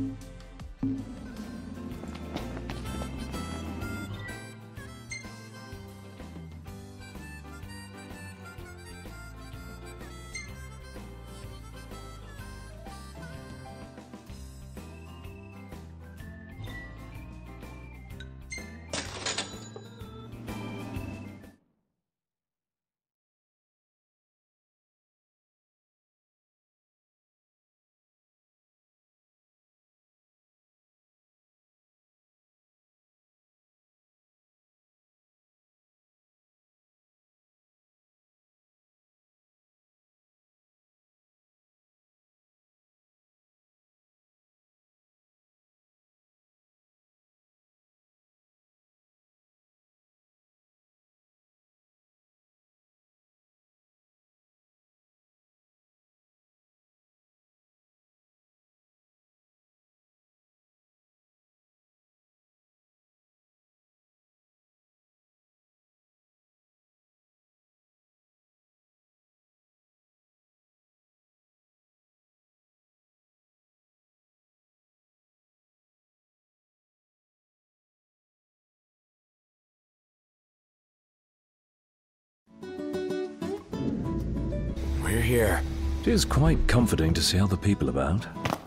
We're here. It is quite comforting to see other people about.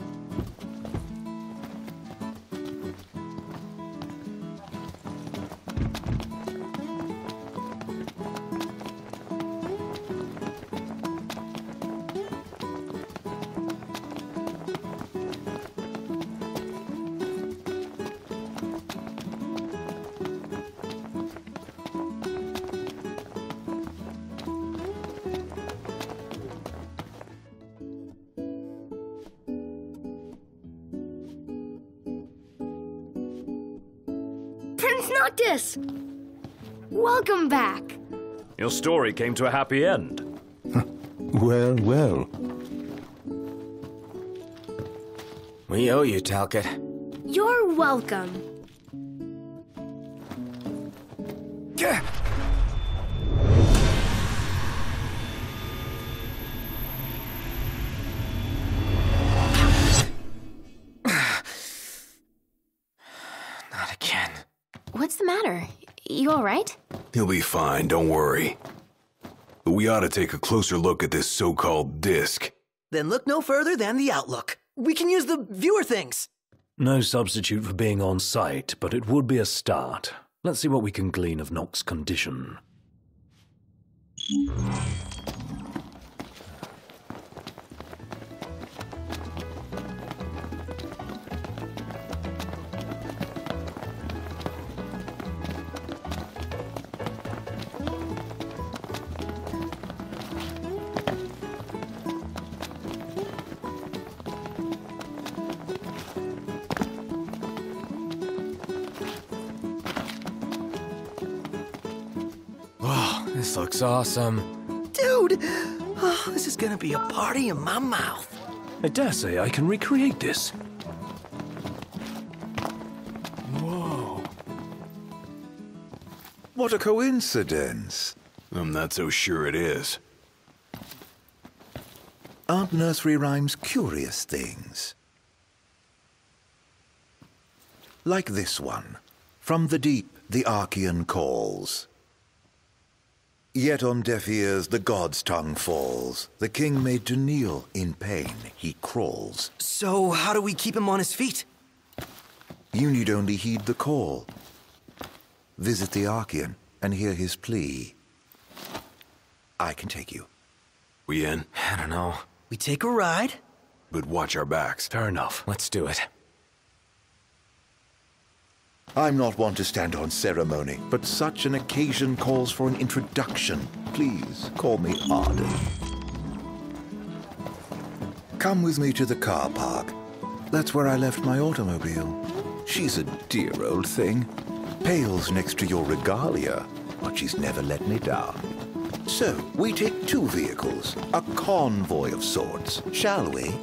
Prince Noctis! Welcome back! Your story came to a happy end. Well, well. We owe you, Talcott. You're welcome. Gah! Not again. What's the matter? You alright? He'll be fine, don't worry. But we ought to take a closer look at this so-called disc. Then look no further than the Outlook. We can use the viewer things. No substitute for being on site, but it would be a start. Let's see what we can glean of Nox's condition. Oh, this looks awesome. Dude! Oh, this is gonna be a party in my mouth. I dare say I can recreate this. Whoa. What a coincidence. I'm not so sure it is. Aren't nursery rhymes curious things? Like this one. From the deep, the Archean calls. Yet on deaf ears the god's tongue falls. The king made to kneel, in pain he crawls. So, how do we keep him on his feet? You need only heed the call. Visit the Archean and hear his plea. I can take you. We in? I don't know. We take a ride? But watch our backs. Fair enough. Let's do it. I'm not one to stand on ceremony, but such an occasion calls for an introduction. Please call me Arden. Come with me to the car park. That's where I left my automobile. She's a dear old thing. Pales next to your regalia, but she's never let me down. So, we take two vehicles, a convoy of sorts, shall we?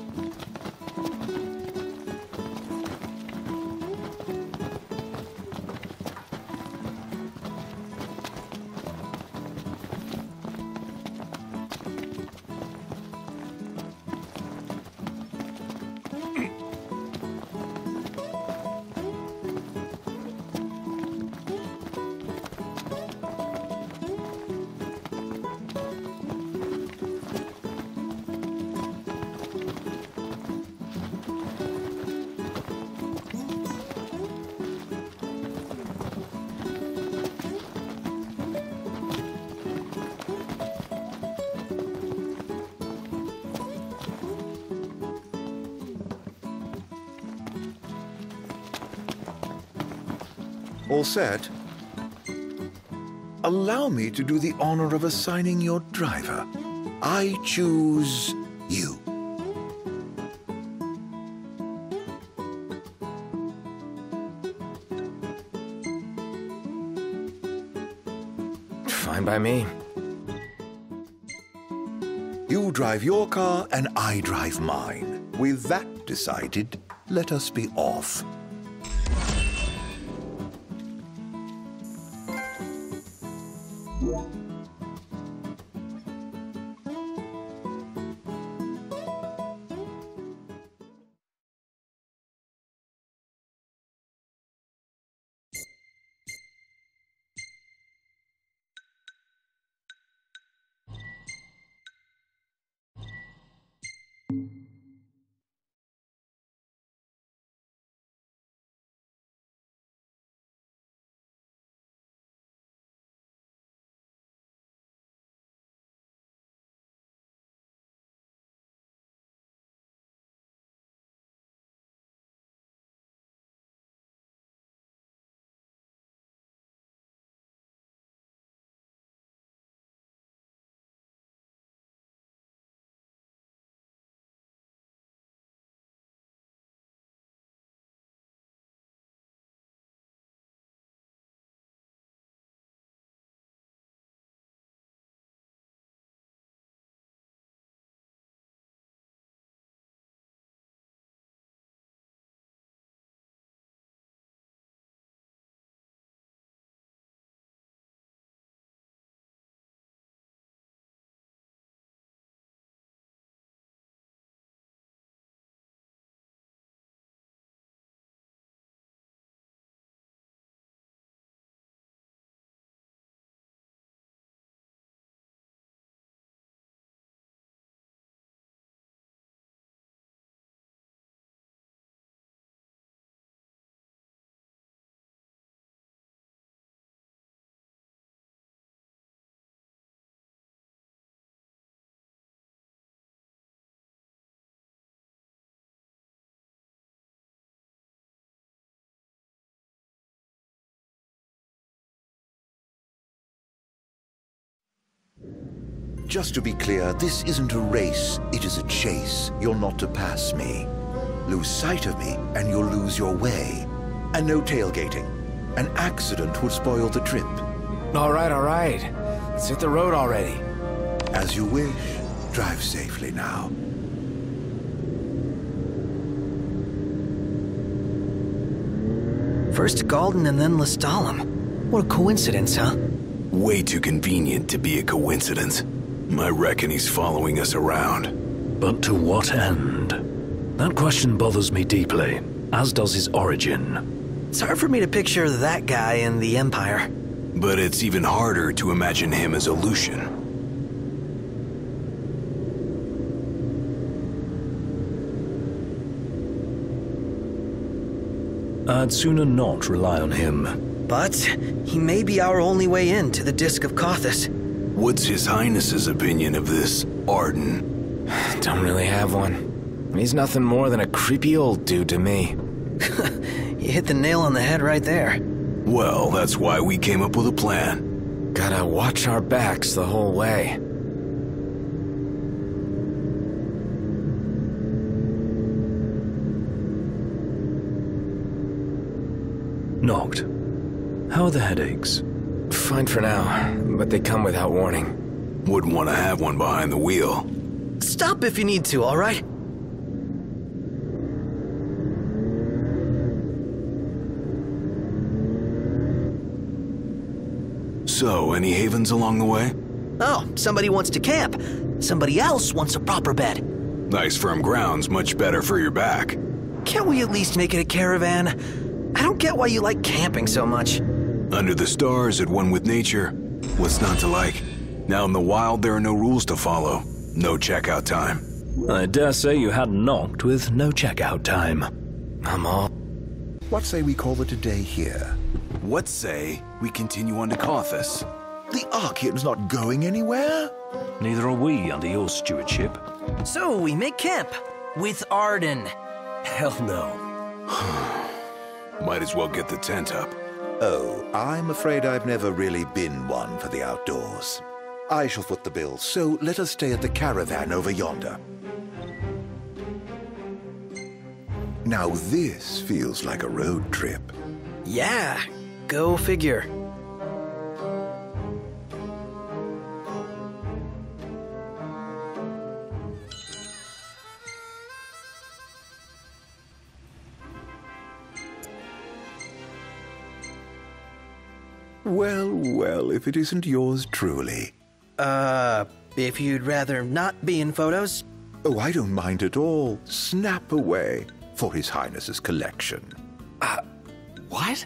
All set? Allow me to do the honor of assigning your driver. I choose you. Fine by me. You drive your car and I drive mine. With that decided, let us be off. Just to be clear, this isn't a race, it is a chase. You're not to pass me. Lose sight of me, and you'll lose your way. And no tailgating. An accident would spoil the trip. All right. Let's hit the road already. As you wish. Drive safely now. First Galden and then Lestalem. What a coincidence, huh? Way too convenient to be a coincidence. I reckon he's following us around. But to what end? That question bothers me deeply, as does his origin. It's hard for me to picture that guy in the Empire. But it's even harder to imagine him as a Lucian. I'd sooner not rely on him. But he may be our only way in to the Disk of Kothis. What's His Highness's opinion of this Arden? Don't really have one. He's nothing more than a creepy old dude to me. You hit the nail on the head right there. Well, that's why we came up with a plan. Gotta watch our backs the whole way. Knocked. How are the headaches? Fine for now, but they come without warning. Wouldn't want to have one behind the wheel. Stop if you need to, all right? So, any havens along the way? Oh, somebody wants to camp. Somebody else wants a proper bed. Nice firm ground's much better for your back. Can't we at least make it a caravan? I don't get why you like camping so much. Under the stars, at one with nature. What's not to like? Now in the wild, there are no rules to follow. No checkout time. I dare say you had knocked with no checkout time. I'm all... What say we call it a day here? What say we continue on to Kothis? The Archean's not going anywhere? Neither are we under your stewardship. So we make camp with Arden. Hell no. Might as well get the tent up. Oh, I'm afraid I've never really been one for the outdoors. I shall foot the bill, so let us stay at the caravan over yonder. Now this feels like a road trip. Yeah, go figure. Well, well, if it isn't yours truly. If you'd rather not be in photos? Oh, I don't mind at all. Snap away for His Highness's collection. What?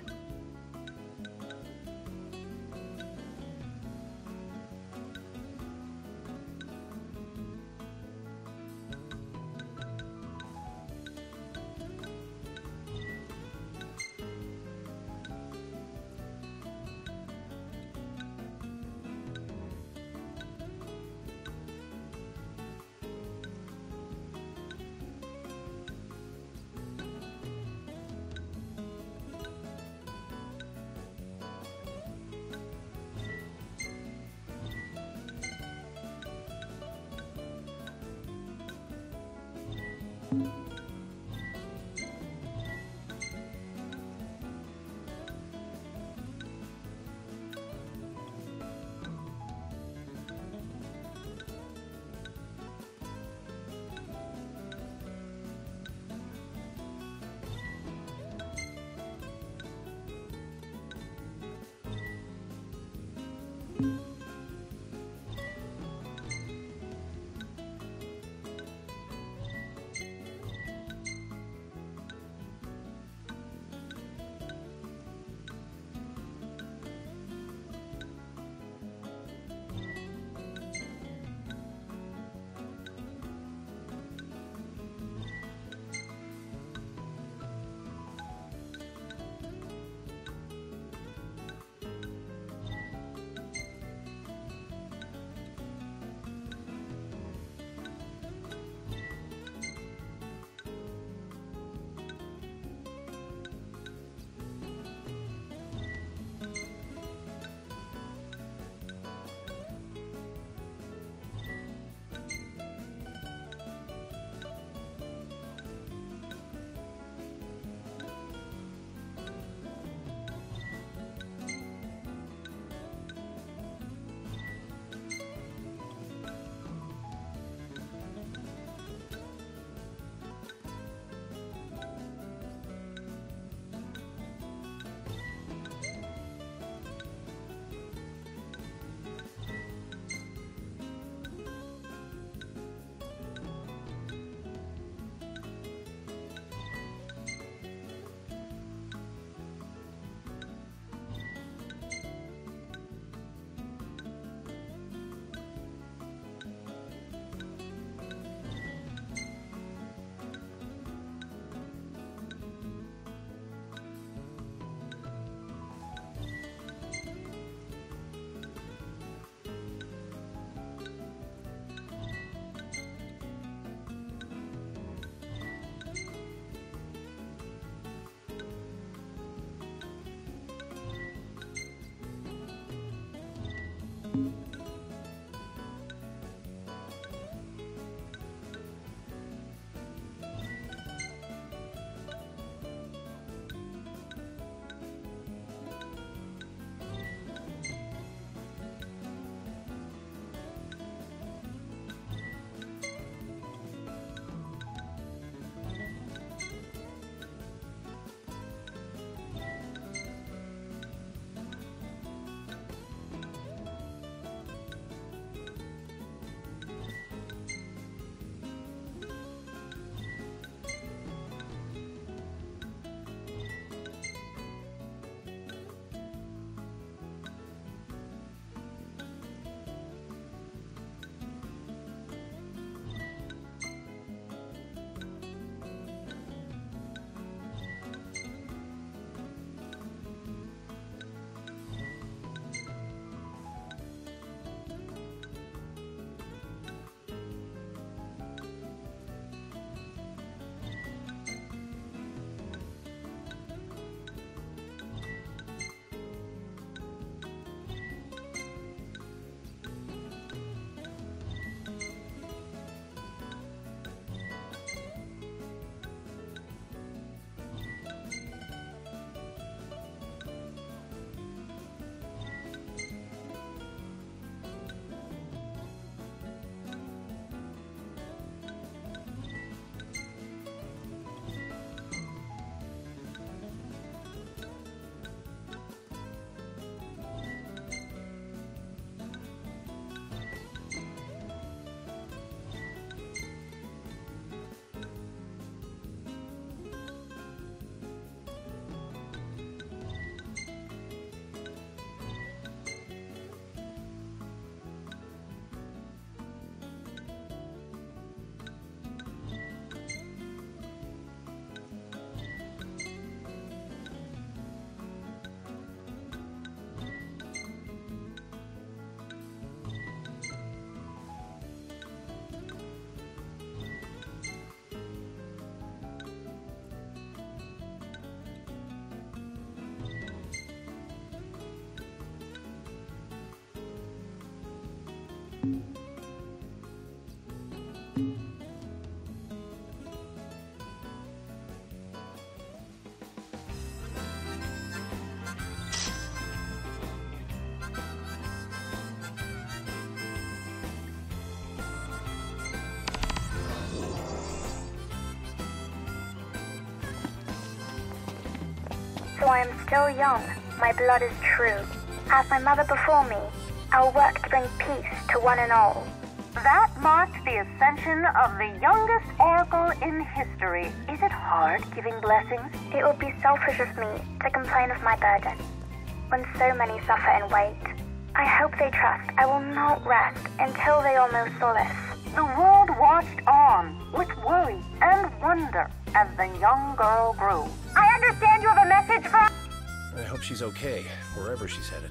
So I am still young, my blood is true. As my mother before me, I'll work to bring peace to one and all. That marked the ascension of the youngest oracle in history. Is it hard giving blessings? It would be selfish of me to complain of my burden, when so many suffer and wait. I hope they trust I will not rest until they all know solace. The world watched on with worry and wonder as the young girl grew. I understand you have a message from... I hope she's okay, wherever she's headed.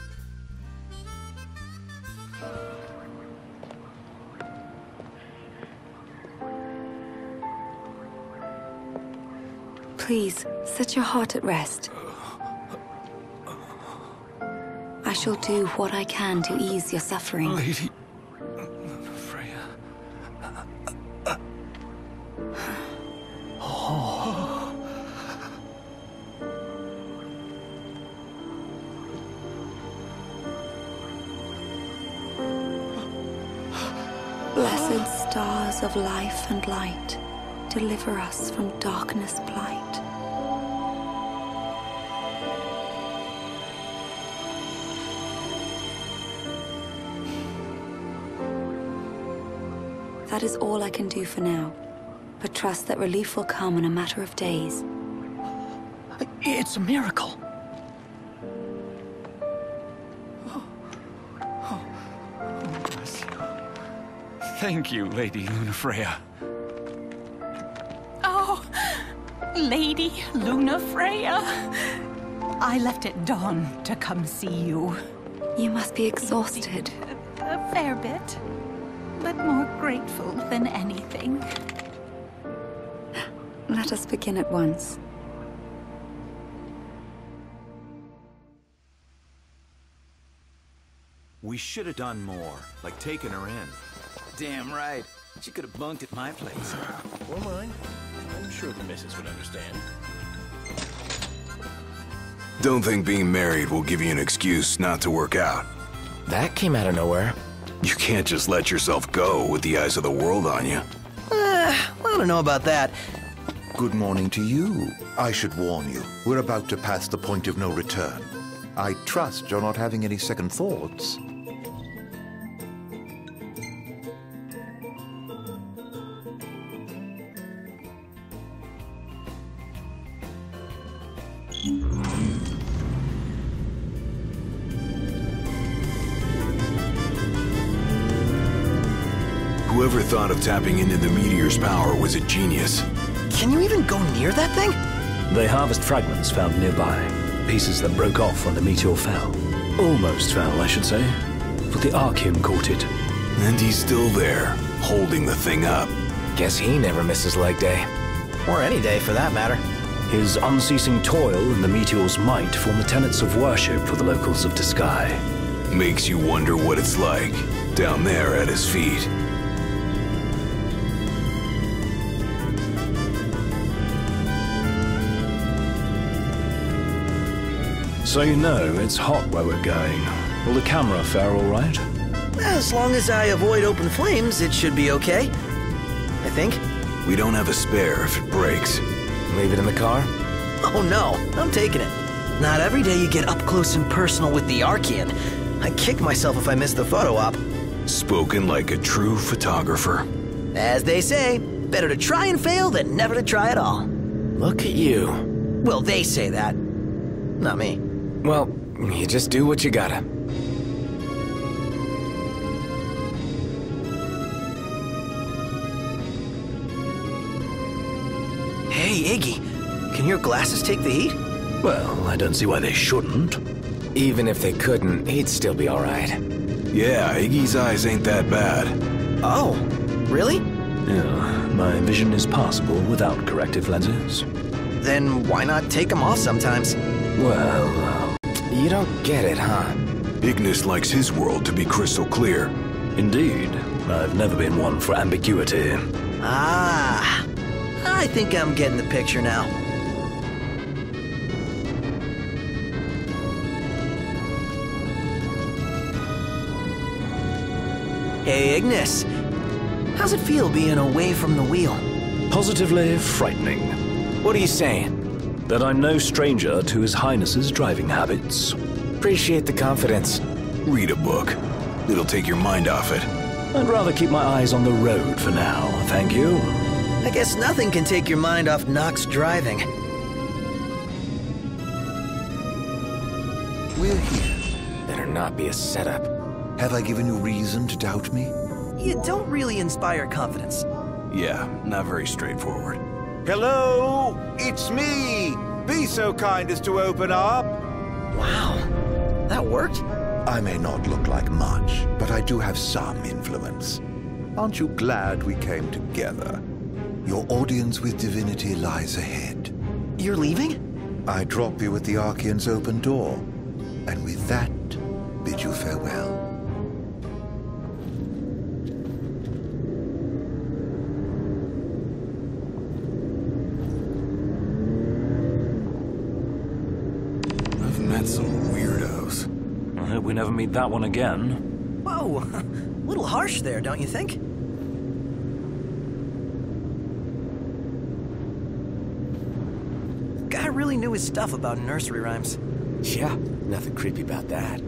Please, set your heart at rest. I shall do what I can to ease your suffering. Lady... Blessed stars of life and light, deliver us from darkness blight. That is all I can do for now, but trust that relief will come in a matter of days. It's a miracle. Thank you, Lady Lunafreya. Oh, Lady Lunafreya. I left at dawn to come see you. You must be exhausted. A fair bit, but more grateful than anything. Let us begin at once. We should have done more, like taking her in. Damn right. She could have bunked at my place. Or mine. I'm sure the missus would understand. Don't think being married will give you an excuse not to work out. That came out of nowhere. You can't just let yourself go with the eyes of the world on you. I don't know about that. Good morning to you. I should warn you, we're about to pass the point of no return. I trust you're not having any second thoughts. Whoever thought of tapping into the meteor's power was a genius. Can you even go near that thing? They harvest fragments found nearby, pieces that broke off when the meteor fell. Almost fell, I should say, but the Archean caught it. And he's still there, holding the thing up. Guess he never misses leg day. Or any day, for that matter. His unceasing toil and the meteor's might form the tenets of worship for the locals of Disguise. Makes you wonder what it's like, down there at his feet. So you know, it's hot where we're going. Will the camera fare all right? As long as I avoid open flames, it should be okay. I think. We don't have a spare if it breaks. Leave it in the car? Oh no, I'm taking it. Not every day you get up close and personal with the Archean. I'd kick myself if I missed the photo op. Spoken like a true photographer. As they say, better to try and fail than never to try at all. Look at you. Well, they say that. Not me. Well, you just do what you gotta. Hey, Iggy, can your glasses take the heat? Well, I don't see why they shouldn't. Even if they couldn't, he'd still be alright. Yeah, Iggy's eyes ain't that bad. Oh, really? Yeah, my vision is passable without corrective lenses. Then why not take them off sometimes? Well, you don't get it, huh? Ignis likes his world to be crystal clear. Indeed. I've never been one for ambiguity. Ah, I think I'm getting the picture now. Hey, Ignis. How's it feel being away from the wheel? Positively frightening. What are you saying? That I'm no stranger to His Highness's driving habits. Appreciate the confidence. Read a book. It'll take your mind off it. I'd rather keep my eyes on the road for now, thank you. I guess nothing can take your mind off Nox driving. We're here. Better not be a setup. Have I given you reason to doubt me? You don't really inspire confidence. Yeah, not very straightforward. Hello? It's me! Be so kind as to open up. Wow, that worked? I may not look like much, but I do have some influence. Aren't you glad we came together? Your audience with divinity lies ahead. You're leaving? I drop you at the Archean's open door, and with that, bid you farewell. I've met some weirdos. I hope we never meet that one again. Whoa, a little harsh there, don't you think? Guy really knew his stuff about nursery rhymes. Yeah, nothing creepy about that.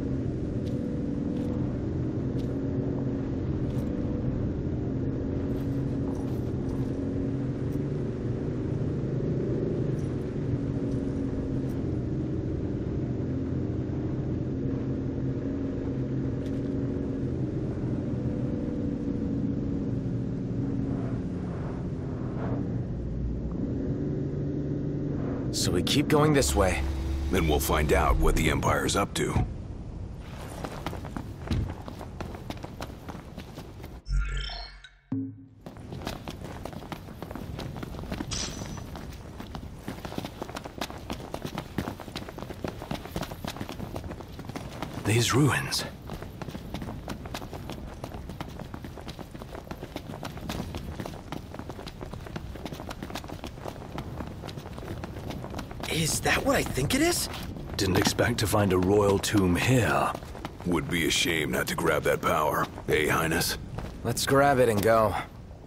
So we keep going this way. Then we'll find out what the Empire's up to. These ruins. Is that what I think it is? Didn't expect to find a royal tomb here. Would be a shame not to grab that power, eh, Highness? Let's grab it and go.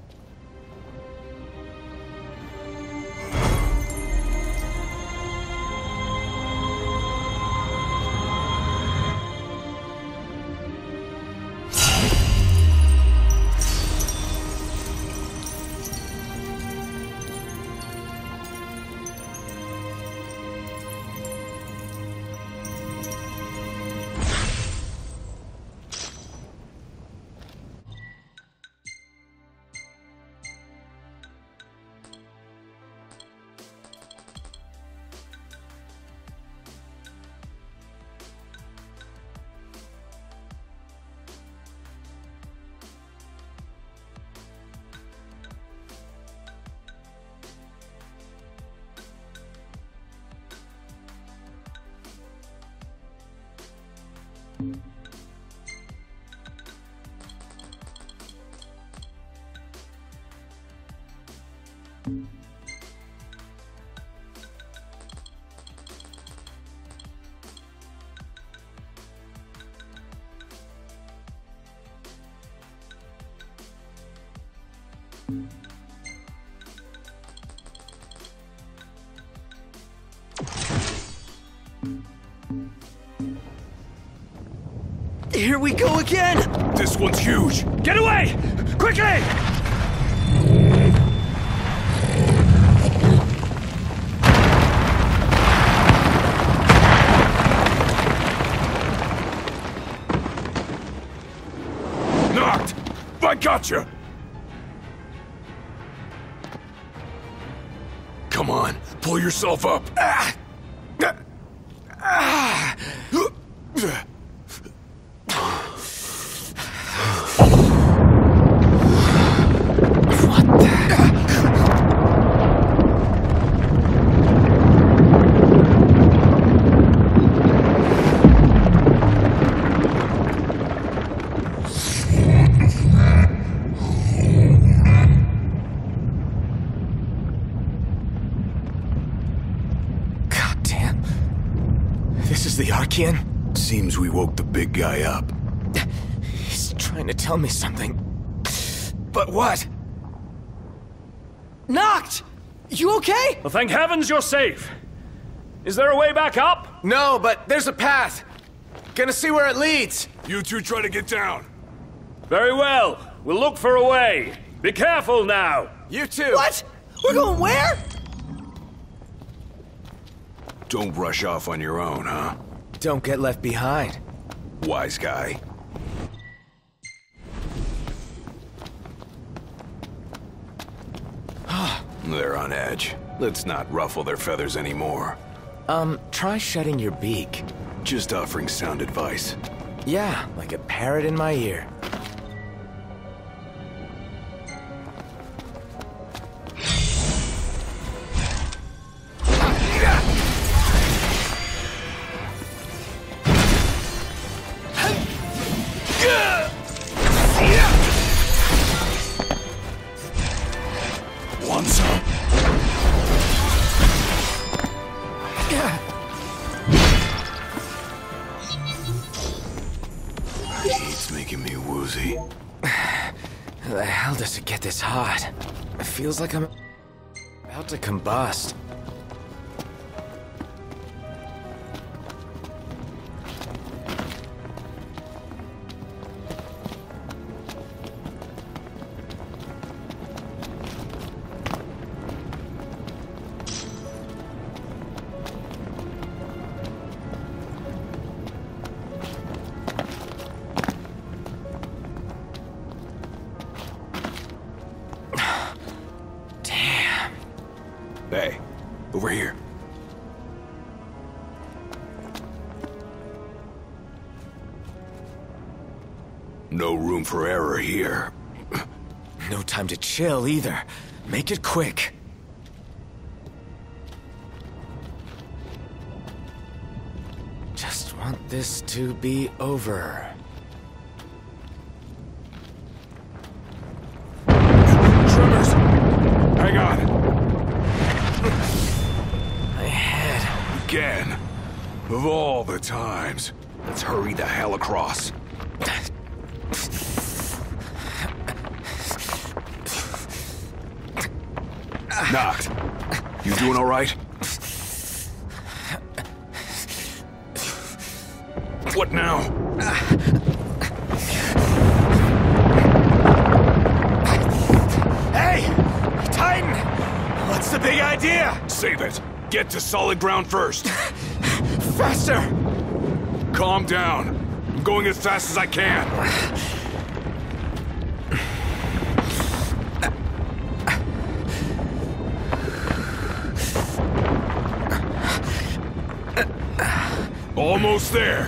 Here we go again! This one's huge! Get away! Quickly! Knocked! I gotcha! Come on, pull yourself up! Archean? Seems we woke the big guy up. He's trying to tell me something. But what? Noct! You okay? Well, thank heavens you're safe. Is there a way back up? No, but there's a path. Gonna see where it leads. You two try to get down. Very well. We'll look for a way. Be careful now. You too. What? We're going where? Don't rush off on your own, huh? Don't get left behind. Wise guy. They're on edge. Let's not ruffle their feathers anymore. Try shutting your beak. Just offering sound advice. Yeah, like a parrot in my ear. Want some? It's making me woozy. The hell does it get this hot? It feels like I'm about to combust. Hey, over here. No room for error here. No time to chill either. Make it quick. Just want this to be over. Tremors! Hang on. My head. Again. Of all the times. Let's hurry the hell across. Knocked. You doing all right? What now? Hey! Titan! What's the big idea? Save it. Get to solid ground first. Faster! Calm down. I'm going as fast as I can. Almost there.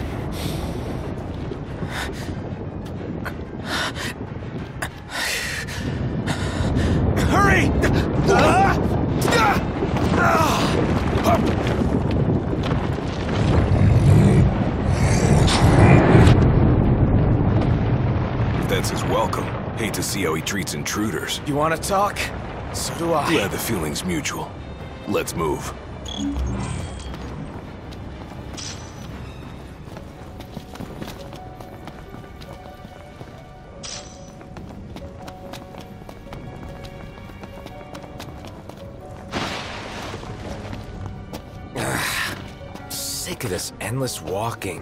Hurry! That's his welcome. Hate to see how he treats intruders. You want to talk? So do I. Glad the feeling's mutual. Let's move. Sick of this endless walking.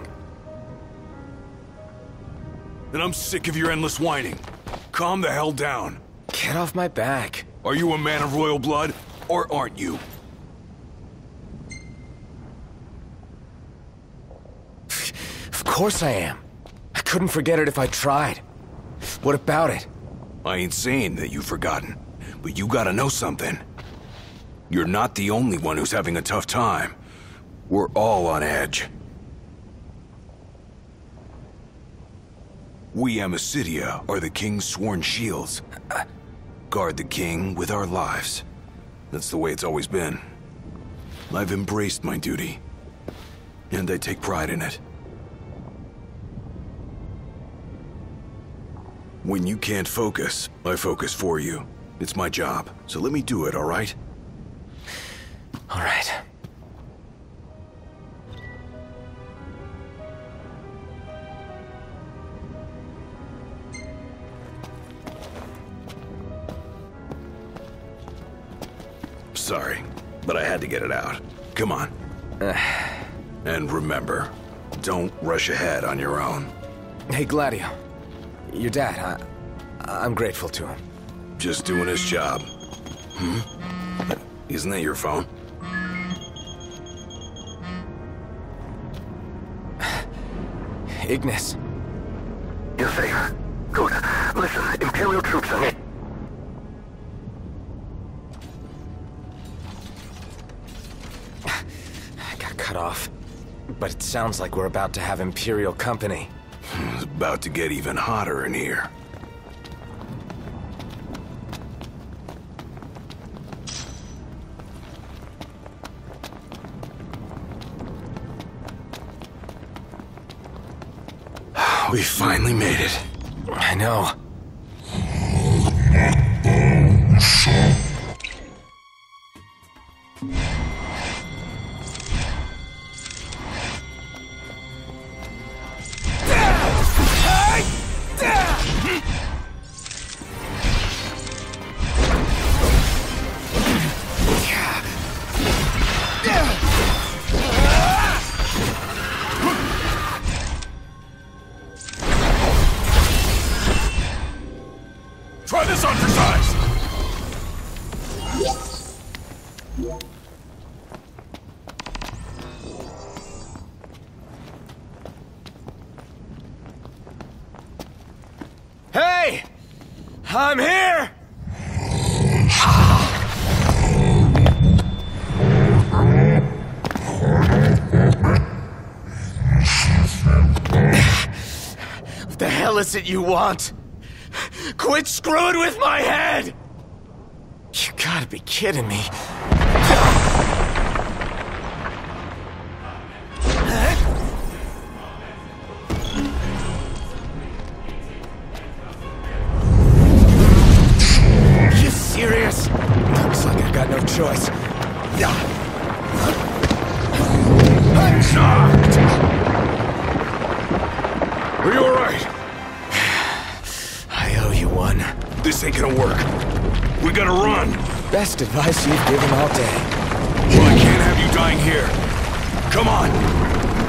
And I'm sick of your endless whining. Calm the hell down. Get off my back. Are you a man of royal blood, or aren't you? Of course I am. I couldn't forget it if I tried. What about it? I ain't saying that you've forgotten, but you gotta know something. You're not the only one who's having a tough time. We're all on edge. We Amicitia are the king's sworn shields. Guard the king with our lives. That's the way it's always been. I've embraced my duty, and I take pride in it. When you can't focus, I focus for you. It's my job, so let me do it, all right? All right. sorry, but I had to get it out. Come on. And remember, don't rush ahead on your own. Hey, Gladio. Your dad, I'm grateful to him. Just doing his job. Isn't that your phone? Ignis. You're safe. Good. Listen, Imperial troops are... I got cut off. But it sounds like we're about to have Imperial company. It's about to get even hotter in here. We finally made it. I know. Try this on for size! Hey! I'm here! What the hell is it you want? Quit screwing with my head! You gotta be kidding me. You serious? Looks like I got no choice. Are you alright? I owe you one. This ain't gonna work. We gotta run. Best advice you've given all day. Well, I can't have you dying here. Come on.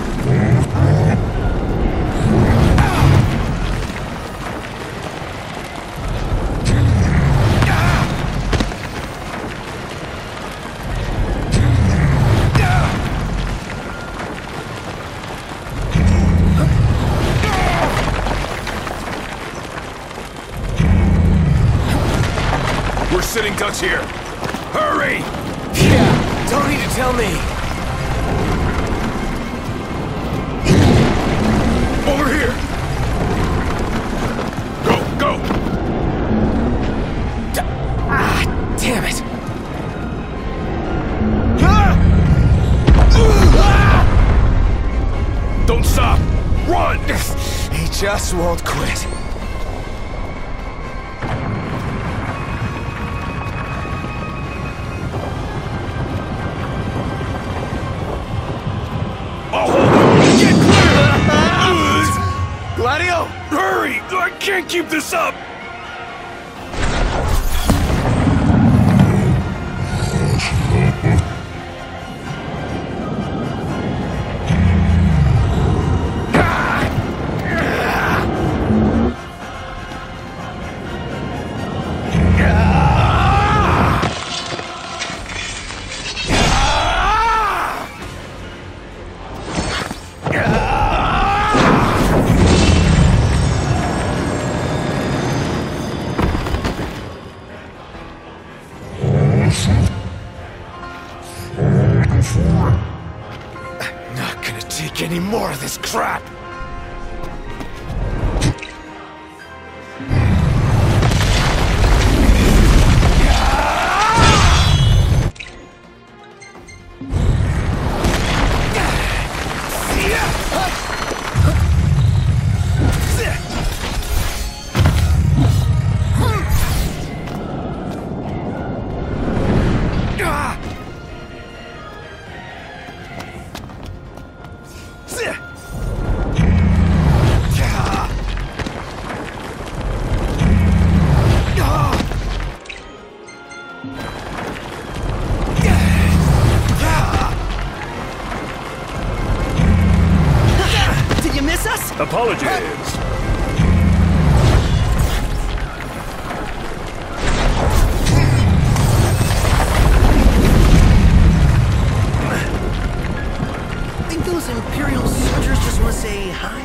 We're sitting ducks here. Hurry! Yeah, don't need to tell me. Over here! Go! Damn it. Don't stop! Run! He just won't quit. Gladio! Hurry! I can't keep this up! I'm not gonna take any more of this crap! apologies. Think those Imperial soldiers just want to say hi?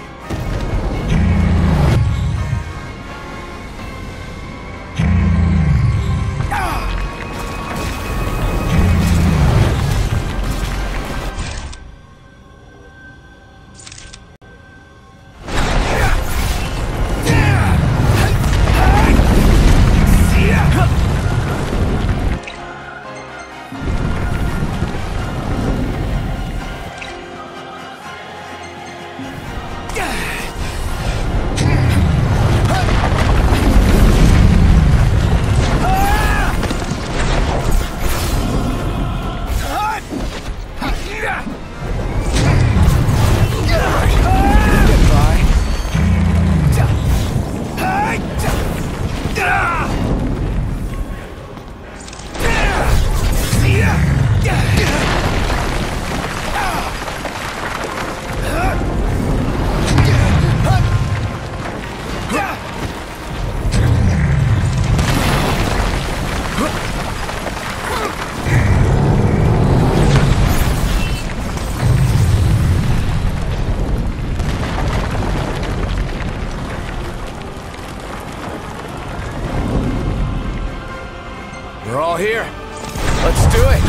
We're all here. Let's do it.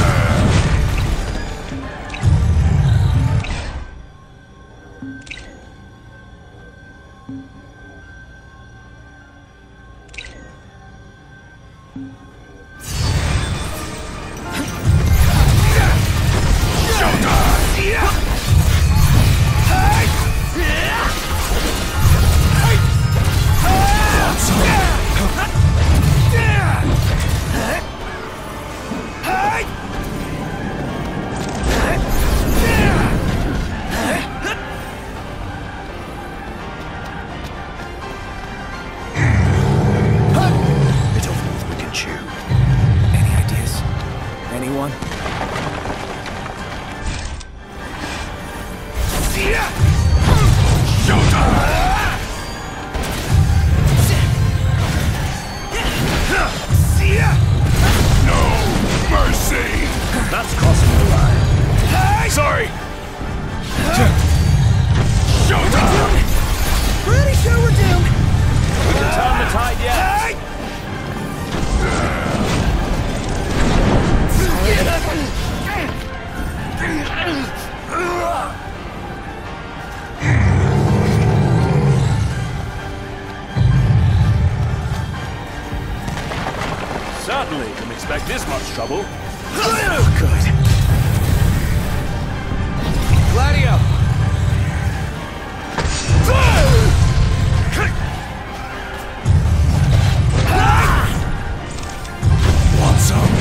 Anyone? No mercy! That's crossing the line. Sorry! Pretty sure we're doomed! We can turn the tide yet. Certainly didn't expect this much trouble. Good. Gladio! Want some?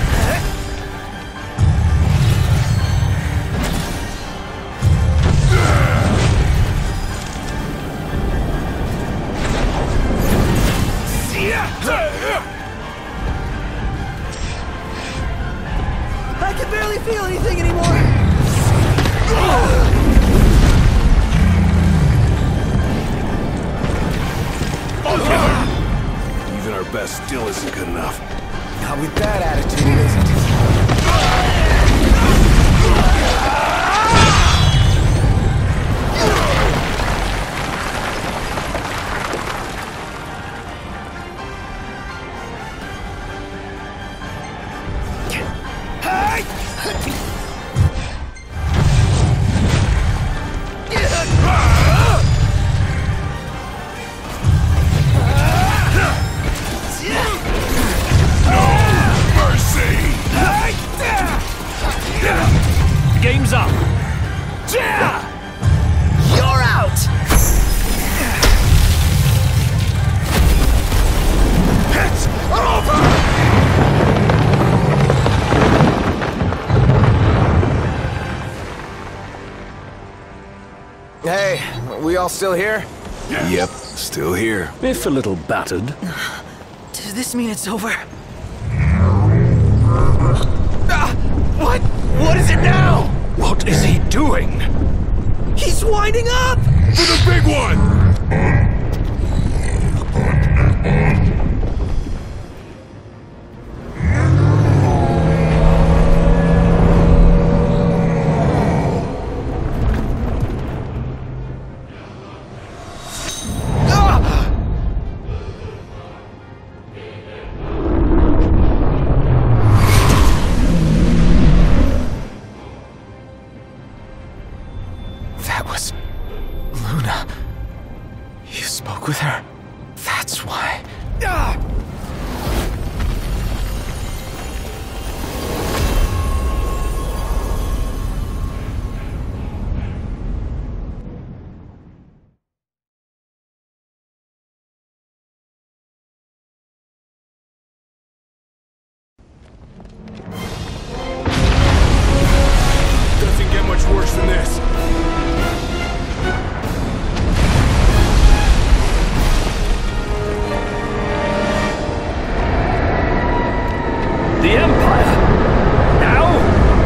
I can barely feel anything anymore! Even our best still isn't good enough. Not with that attitude, it isn't. Game's up. You're out! It's over! Hey, we all still here? Yep, still here. If a little battered. Does this mean it's over? What? What is it now? What is he doing? He's winding up! For the big one! With her. That's why. Doesn't get much worse than this. The Empire? Now?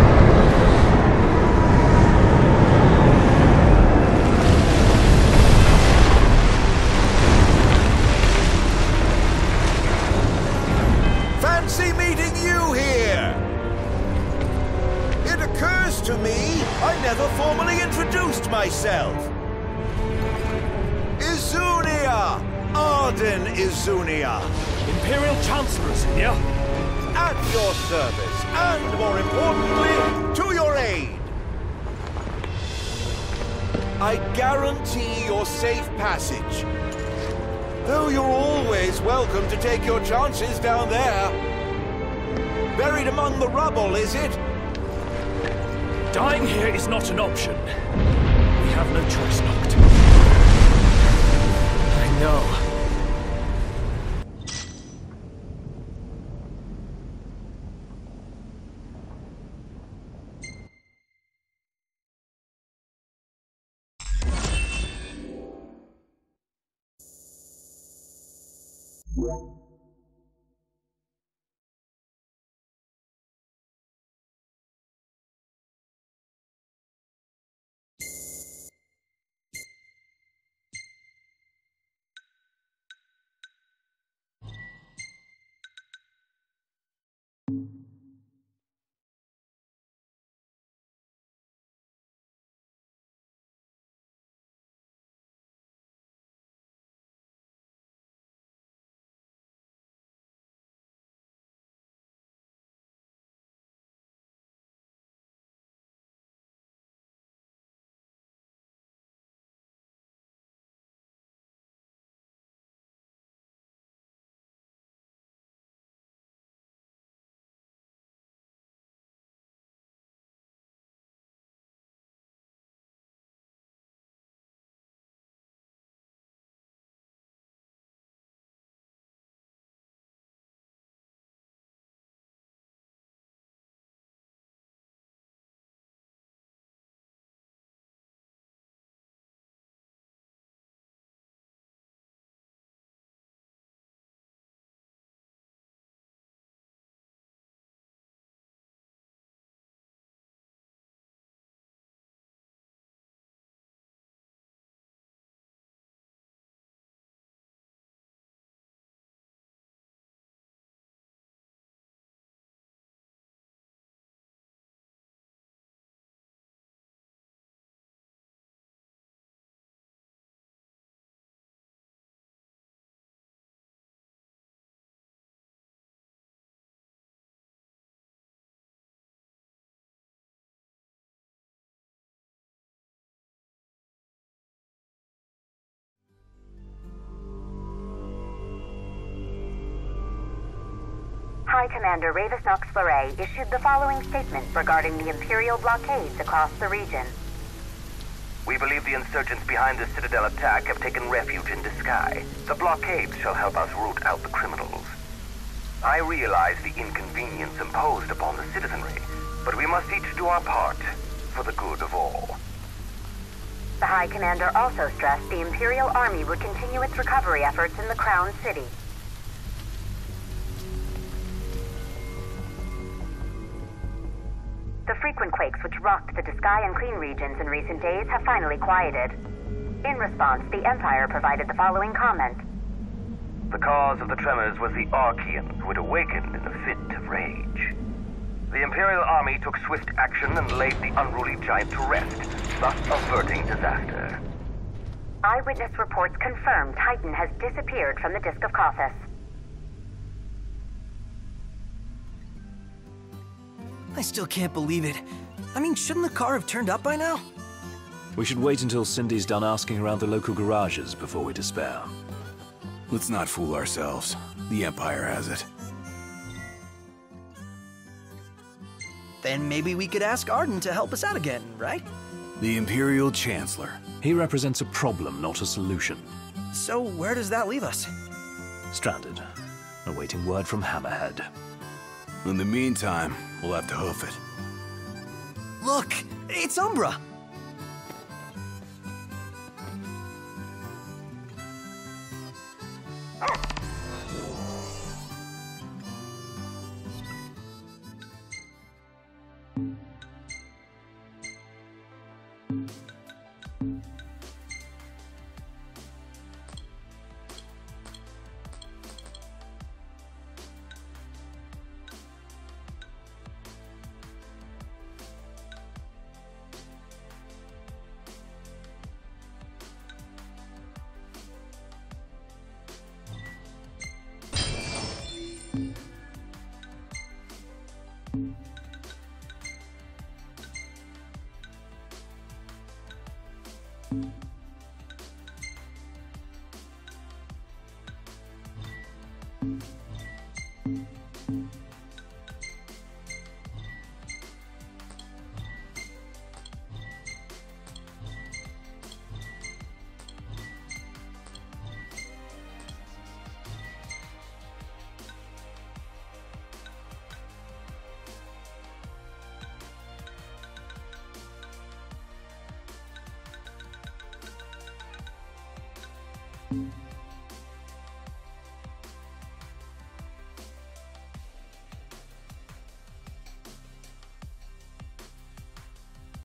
Fancy meeting you here! It occurs to me I never formally introduced myself. Izunia! Arden Izunia! Imperial Chancellor, Izunia. At your service, and more importantly, to your aid. I guarantee your safe passage. Though you're always welcome to take your chances down there. Buried among the rubble, is it? Dying here is not an option. We have no choice, Noct. I know. High Commander Ravis Nox Fleury issued the following statement regarding the Imperial blockades across the region. We believe the insurgents behind the Citadel attack have taken refuge in Disguise. The blockades shall help us root out the criminals. I realize the inconvenience imposed upon the citizenry, but we must each do our part for the good of all. The High Commander also stressed the Imperial Army would continue its recovery efforts in the Crown City. The frequent quakes which rocked the Disguise and Clean regions in recent days have finally quieted. In response, the Empire provided the following comment. The cause of the tremors was the Archean, who had awakened in a fit of rage. The Imperial Army took swift action and laid the unruly giant to rest, thus averting disaster. Eyewitness reports confirm Titan has disappeared from the Disk of Kothis. I still can't believe it. I mean, shouldn't the car have turned up by now? We should wait until Cindy's done asking around the local garages before we despair. Let's not fool ourselves. The Empire has it. Then maybe we could ask Arden to help us out again, right? The Imperial Chancellor. He represents a problem, not a solution. So where does that leave us? Stranded, awaiting word from Hammerhead. In the meantime, we'll have to hoof it. Look! It's Umbra!